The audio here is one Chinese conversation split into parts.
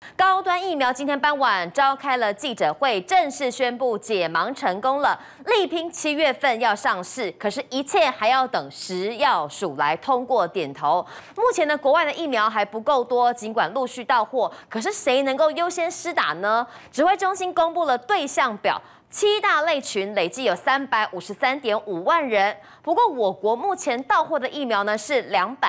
高端疫苗今天傍晚召开了记者会，正式宣布解盲成功了，力拼7月份要上市。可是，一切还要等食药署来通过点头。目前呢，国外的疫苗还不够多，尽管陆续到货，可是谁能够优先施打呢？指挥中心公布了对象表。 7大类群累计有353.5万人，不过我国目前到货的疫苗呢是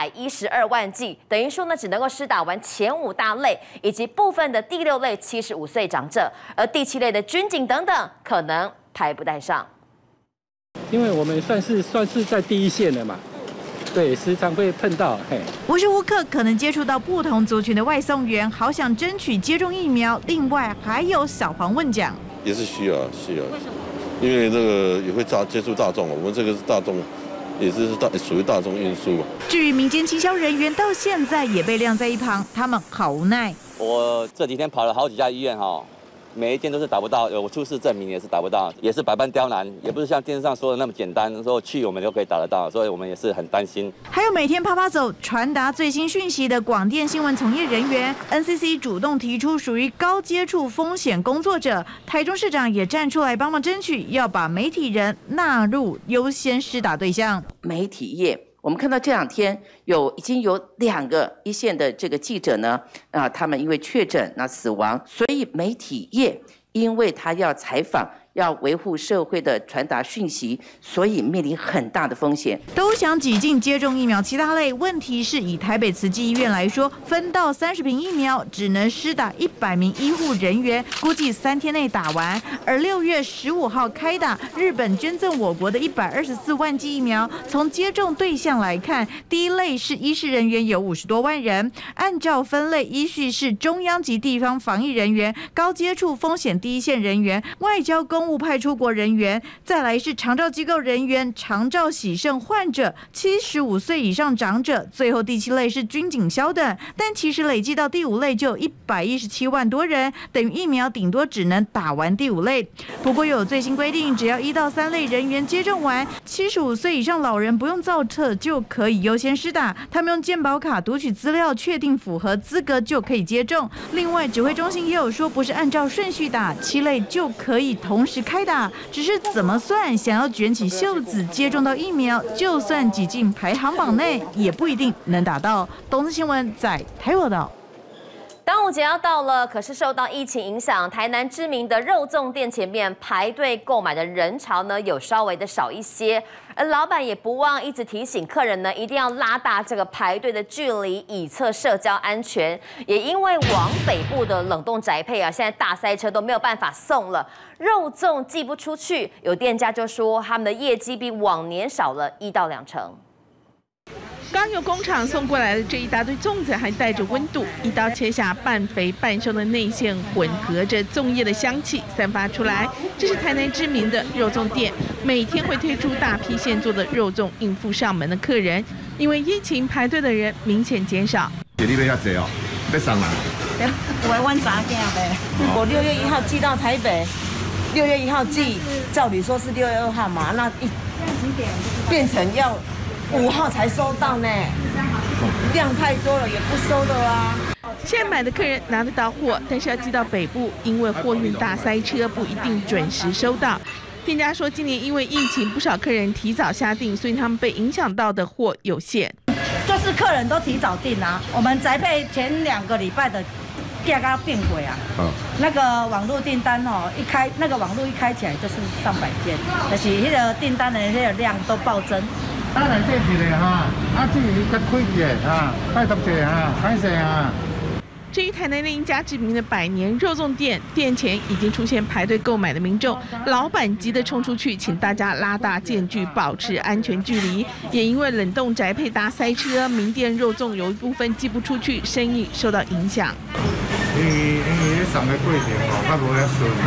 212万剂，等于说呢只能够施打完前5大类以及部分的第6类75岁长者，而第7类的军警等等可能排不带上。 因为我们算是在第一线的嘛，对，时常会碰到，嘿。 无时无刻可能接触到不同族群的外送员，好想争取接种疫苗。另外还有小黄问奖。 也是需要，因为这个也会接触大众，我们这个是大众，也是属于大众运输。 至于民间倾销人员，到现在也被晾在一旁，他们好无奈。 我这几天跑了好几家医院哈。 每一件都是打不到，有出示证明也是打不到，也是百般刁难，也不是像电视上说的那么简单，说去我们就可以打得到，所以我们也是很担心。 还有每天趴趴走传达最新讯息的广电新闻从业人员 ，NCC 主动提出属于高接触风险工作者，台中市长也站出来帮忙争取，要把媒体人纳入优先施打对象。 媒体业。 我们看到这2天已经有2个一线的这个记者呢，他们因为确诊死亡，所以媒体业因为他要采访。 要维护社会的传达讯息，所以面临很大的风险。 都想挤进接种疫苗7大类，问题是以台北慈济医院来说，分到30瓶疫苗只能施打100名医护人员，估计3天内打完。而6月15号开打，日本捐赠我国的124万剂疫苗，从接种对象来看，第一类是医事人员有50多万人，按照分类依序是中央及地方防疫人员、高接触风险第一线人员、外交公务派出国人员，再来是长照机构人员、长照洗肾患者、75岁以上长者，最后第7类是军警消等。但其实累计到第5类就有117万多人，等于疫苗顶多只能打完第5类。不过又有最新规定，只要1到3类人员接种完，75岁以上老人不用造册就可以优先施打，他们用健保卡读取资料，确定符合资格就可以接种。另外，指挥中心也有说，不是按照顺序打，7类就可以同时开打，只是怎么算，想要卷起袖子接种到疫苗，就算挤进排行榜内，也不一定能打到。东森新闻在台报道。 端午节要到了，可是受到疫情影响，台南知名的肉粽店前面排队购买的人潮呢，有稍微的少一些。而老板也不忘一直提醒客人呢，一定要拉大这个排队的距离，以测社交安全。也因为往北部的冷冻宅配啊，现在大塞车都没有办法送了，肉粽寄不出去，有店家就说他们的业绩比往年少了1到2成。 刚由工厂送过来的这一大堆粽子，还带着温度，一刀切下，半肥半瘦的内馅混合着粽叶的香气散发出来。这是台南知名的肉粽店，每天会推出大批现做的肉粽应付上门的客人。因为疫情排队的人明显减少。 你要遐济哦，要送人？ 有的阮查囝呗，我6月1号寄到台北，6月1号寄，照理说是6月2号嘛，那变成要5号才收到呢，量太多了也不收的啊。 现在买的客人拿得到货，但是要寄到北部，因为货运大塞车，不一定准时收到。店家说，今年因为疫情，不少客人提早下订，所以他们被影响到的货有限。 就是客人都提早订啊，我们宅配前2个礼拜的价格变贵啊。那个网络订单哦，那个网络一开起来就是上百件，但是那个订单的那个量都暴增。 当然这一个哈，这个较贵些哈，拜托些哈，感谢啊。 至于台南另一家知名的百年肉粽店，店前已经出现排队购买的民众，老板急得冲出去，请大家拉大间距，保持安全距离。也因为冷冻宅配大塞车，名店肉粽有一部分寄不出去，生意受到影响。 因为送的过程哦，较无遐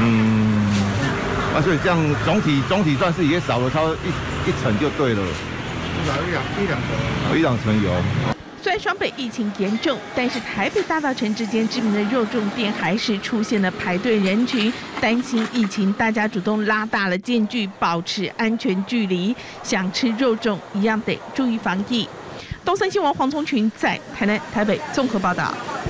顺。 所以这样总体算是也少了超一成就对了。 1、2成有。 虽然双北疫情严重，但是台北大稻埕之间知名的肉粽店还是出现了排队人群。担心疫情，大家主动拉大了间距，保持安全距离。想吃肉粽一样得注意防疫。东森新闻黄聪群在台南、台北综合报道。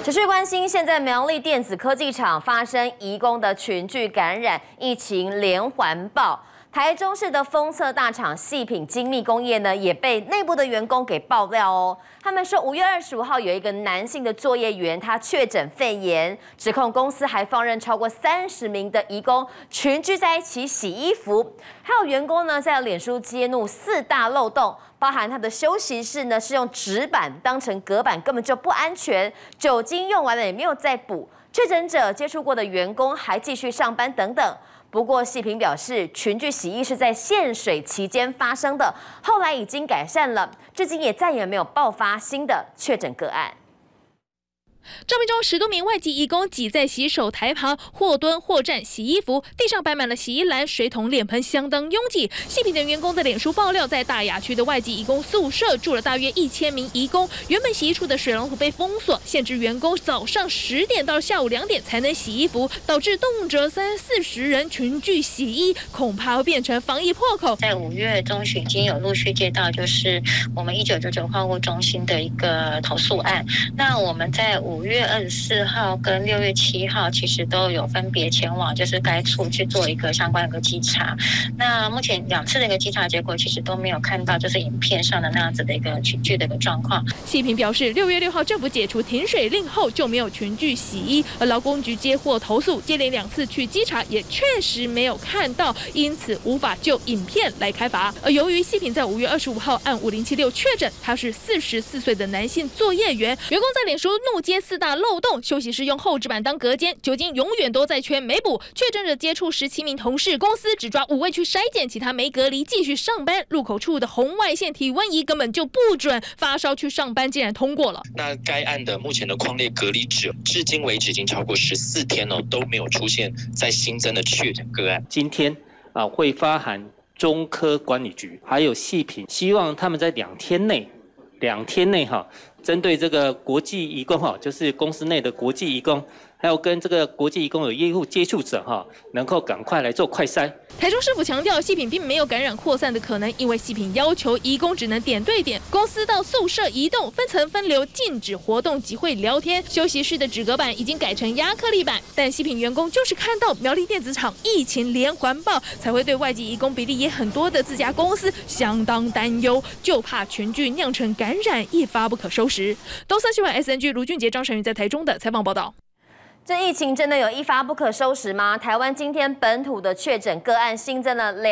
持续关心，现在苗栗电子科技厂发生移工的群聚感染，疫情连环爆。台中市的封测大厂细品精密工业呢，也被内部的员工给爆料哦。他们说，5月25号有一个男性的作业员，他确诊肺炎，指控公司还放任超过30名的移工群聚在一起洗衣服，还有员工呢在脸书揭露4大漏洞。包含他的休息室呢是用纸板当成隔板，根本就不安全，酒精用完了也没有再补，确诊者接触过的员工还继续上班等等。不过细品表示，群聚洗衣是在限水期间发生的，后来已经改善了，至今也再也没有爆发新的确诊个案。 照片中10多名外籍移工挤在洗手台旁，或蹲或站洗衣服，地上摆满了洗衣篮、水桶、脸盆，相当拥挤。细品的员工在脸书爆料，在大雅区的外籍移工宿舍住了大约1000名移工，原本洗衣处的水龙头被封锁，限制员工早上10点到下午2点才能洗衣服，导致动辄30-40人群聚洗衣，恐怕会变成防疫破口。 在5月中旬已经有陆续接到就是我们1999货物中心的一个投诉案，那我们在5月24号跟6月7号其实都有分别前往就是该处去做一个相关的一个稽查。那目前2次的一个稽查结果其实都没有看到就是影片上的那样子的一个群聚的一个状况。 细品表示，6月6号政府解除停水令后就没有群聚洗衣，而劳工局接获投诉，接连2次去稽查也确实没有看到，因此无法就影片来开罚。而由于细品在5月25号按5076确诊，他是44岁的男性作业员，员工在脸书怒揭4大漏洞，休息室用厚纸板当隔间，酒精永远都在缺没补。确诊者接触17名同事，公司只抓5位去筛检，其他没隔离继续上班。入口处的红外线体温仪根本就不准，发烧去上班竟然通过了。 那该案的目前的匡列隔离者，至今为止已经超过14天了，都没有出现在新增的确诊个案。 今天会发函中科管理局，还有细品，希望他们在2天内针对这个国际移工就是公司内的国际移工，还有跟这个国际移工有业务接触者能够赶快来做快筛。 台中市府强调，细品并没有感染扩散的可能，因为细品要求移工只能点对点，公司到宿舍移动，分层分流，禁止活动集会聊天。休息室的纸隔板已经改成亚克力板，但细品员工就是看到苗栗电子厂疫情连环爆，才会对外籍移工比例也很多的自家公司相当担忧，就怕群聚酿成感染，一发不可收拾。东森新闻 SNG 卢俊杰、张晨宇在台中的采访报道。 这疫情真的有一发不可收拾吗？台湾今天本土的确诊个案新增了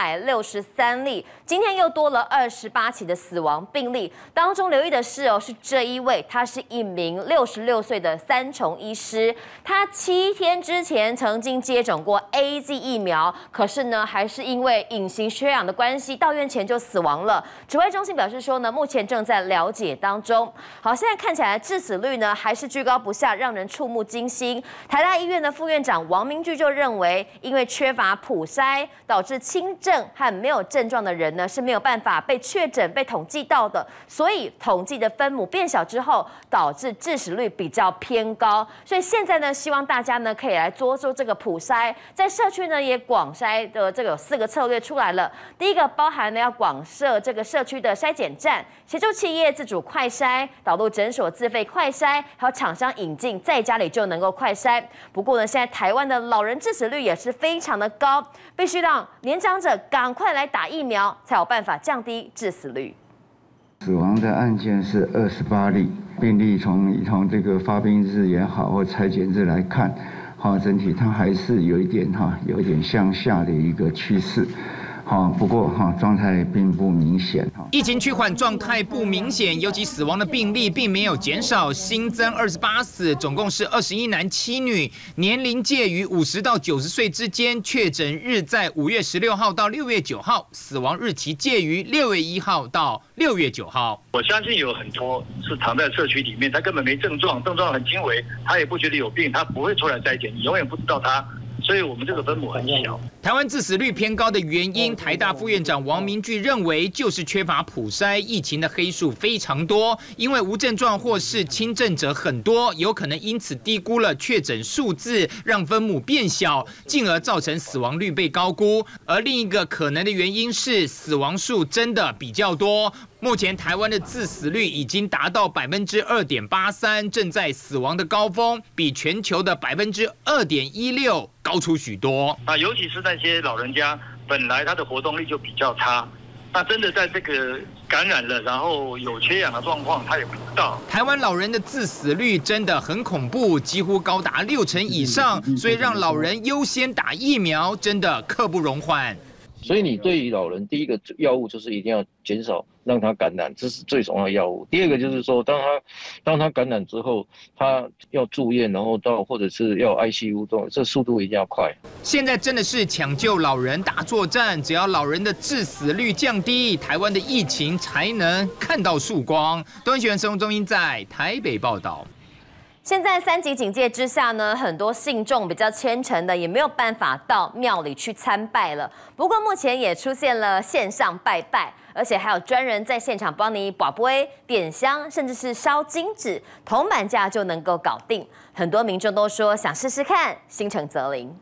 263例，今天又多了28起的死亡病例。当中留意的是是这一位，他是一名66岁的3重医师，他7天之前曾经接种过 AZ 疫苗，可是呢，还是因为隐形缺氧的关系，到院前就死亡了。指挥中心表示说呢，目前正在了解当中。好，现在看起来致死率呢还是居高不下，让人触目惊心。台大医院的副院长王明炬就认为，因为缺乏普筛，导致轻症和没有症状的人呢是没有办法被确诊、被统计到的，所以统计的分母变小之后，导致致死率比较偏高。所以现在呢，希望大家呢可以来做这个普筛，在社区呢也广筛的这个有4个策略出来了。第一个包含呢要广设这个社区的筛检站，协助企业自主快筛，导入诊所自费快筛，还有厂商引进，在家里就能够快筛。不过呢，现在台湾的老人致死率也是非常的高，必须让年长者赶快来打疫苗，才有办法降低致死率。 死亡的案件是28例，病例从这个发病日也好或采检日来看，整体它还是有一点向下的一个趋势。不过状态并不明显。 疫情趋缓状态不明显，尤其死亡的病例并没有减少，新增28死，总共是21男7女，年龄介于50到90岁之间，确诊日在5月16号到6月9号，死亡日期介于6月1号到6月9号。 我相信有很多是躺在社区里面，他根本没症状，症状很轻微，他也不觉得有病，他不会出来筛检，你永远不知道他，所以我们这个分母很小。 台湾致死率偏高的原因，台大副院长王明炬认为，就是缺乏普筛，疫情的黑数非常多，因为无症状或是轻症者很多，有可能因此低估了确诊数字，让分母变小，进而造成死亡率被高估。而另一个可能的原因是死亡数真的比较多。目前台湾的致死率已经达到2.83%，正在死亡的高峰，比全球的2.16%高出许多。 尤其是那些老人家，本来他的活动力就比较差，那真的在这个感染了，然后有缺氧的状况，他也不知道。 台湾老人的致死率真的很恐怖，几乎高达60%以上，所以让老人优先打疫苗，真的刻不容缓。 所以你对于老人，第一个药物就是一定要减少让他感染，这是最重要的药物。第二个就是说，当他感染之后，他要住院，然后或者是要 ICU， 这速度一定要快。 现在真的是抢救老人大作战，只要老人的致死率降低，台湾的疫情才能看到曙光。东森新闻生活中心在台北报道。 现在3级警戒之下呢，很多信众比较虔诚的也没有办法到庙里去参拜了。不过目前也出现了线上拜拜，而且还有专人在现场帮你跋杯、点香，甚至是烧金纸，铜板价就能够搞定。很多民众都说想试试看，心诚则灵。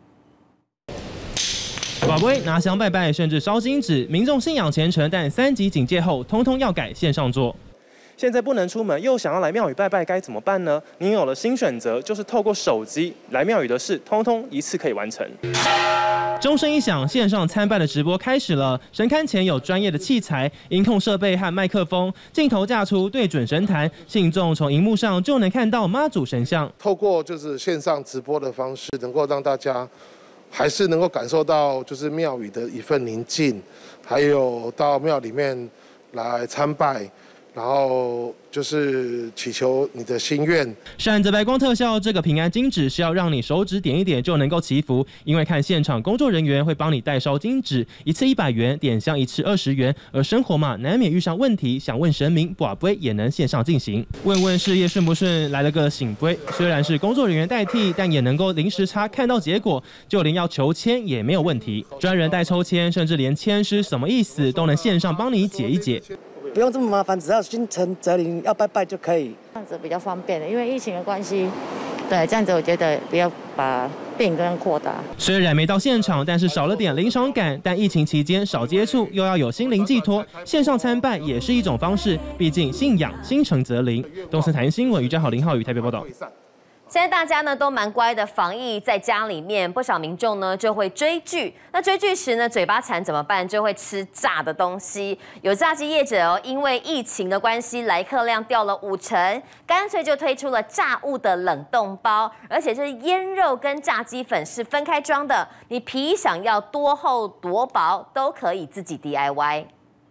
跋杯、拿香拜拜，甚至烧金纸，民众信仰虔诚，但3级警戒后，通通要改线上做。现在不能出门，又想要来庙宇拜拜，该怎么办呢？您有了新选择，就是透过手机来庙宇的事，通通一次可以完成。钟声一响，线上参拜的直播开始了。神龛前有专业的器材、音控设备和麦克风，镜头架出对准神坛，信众从荧幕上就能看到妈祖神像。 透过就是线上直播的方式，能够让大家还是能够感受到就是庙宇的一份宁静，还有到庙里面来参拜。然后就是祈求你的心愿。 闪着白光特效，这个平安金纸是要让你手指点一点就能够祈福，因为看现场工作人员会帮你代烧金纸，一次100元，点香一次20元。而生活嘛，难免遇上问题，想问神明，跋杯也能线上进行。问问事业顺不顺，来了个醒杯，虽然是工作人员代替，但也能够临时查看到结果，就连要求签也没有问题。专人代抽签，甚至连签诗什么意思都能线上帮你解一解。 不用这么麻烦，只要心诚则灵，要拜拜就可以。 这样子比较方便的，因为疫情的关系，对，这样子我觉得不要把病更扩大。 虽然没到现场，但是少了点临场感。但疫情期间少接触，又要有心灵寄托，线上参拜也是一种方式。毕竟信仰心诚则灵。东森财经新闻于林浩宇台北报道。 现在大家呢都蛮乖的，防疫在家里面，不少民众呢就会追剧。那追剧时呢，嘴巴馋怎么办？就会吃炸的东西。有炸鸡业者哦，因为疫情的关系，来客量掉了50%，干脆就推出了炸物的冷冻包，而且是腌肉跟炸鸡粉是分开装的。你皮想要多厚多薄都可以自己 DIY。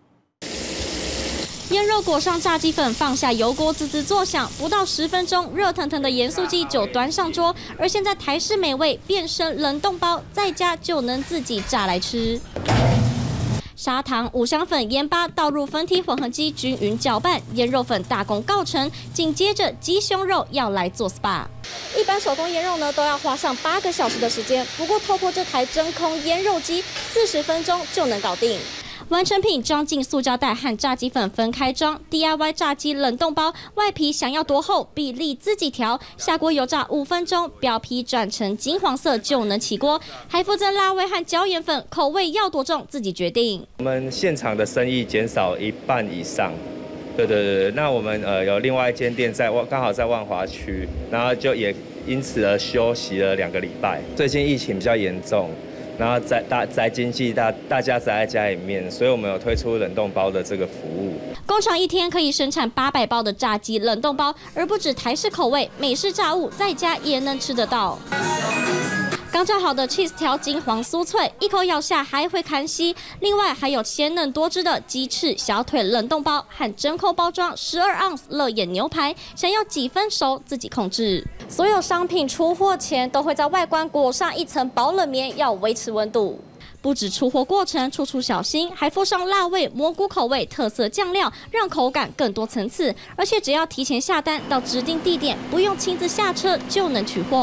腌肉裹上炸鸡粉，放下油锅，滋滋作响，不到10分钟，热腾腾的盐酥鸡就端上桌。而现在台式美味变身冷冻包，在家就能自己炸来吃。砂糖、五香粉、盐巴倒入分体混合机，均匀搅拌，腌肉粉大功告成。紧接着鸡胸肉要来做 SPA。一般手工腌肉呢，都要花上8个小时的时间，不过透过这台真空腌肉机，40分钟就能搞定。完成品装进塑胶袋和炸鸡粉分开装 ，DIY 炸鸡冷冻包，外皮想要多厚，比例自己调，下锅油炸5分钟，表皮转成金黄色就能起锅，还附赠辣味和椒盐粉，口味要多重自己决定。 我们现场的生意减少1半以上，对，那我们有另外一间店刚好在万华区，然后就也因此而休息了2个礼拜。最近疫情比较严重。然后宅经济大家宅在家里面，所以我们有推出冷冻包的这个服务。 工厂一天可以生产800包的炸鸡冷冻包，而不止台式口味，美式炸物在家也能吃得到。刚炸好的 cheese 条金黄酥脆，一口咬下还会砍稀。另外还有鲜嫩多汁的鸡翅、小腿冷冻包和真空包装12盎司乐眼牛排，想要几分熟自己控制。所有商品出货前都会在外观裹上一层保冷棉，要维持温度。不止出货过程处处小心，还附上辣味、蘑菇口味特色酱料，让口感更多层次。而且只要提前下单到指定地点，不用亲自下车就能取货。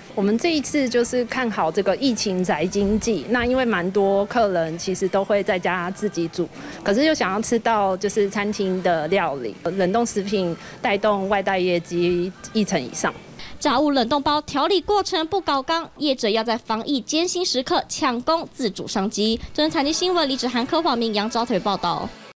我们这一次就是看好这个疫情宅经济，那因为蛮多客人其实都会在家自己煮，可是又想要吃到就是餐厅的料理，冷冻食品带动外带业绩1成以上。 炸物冷冻包调理过程不搞刚，业者要在防疫艰辛时刻抢攻自主商机。这是财经新闻李芷涵、柯华明、杨昭腿报道。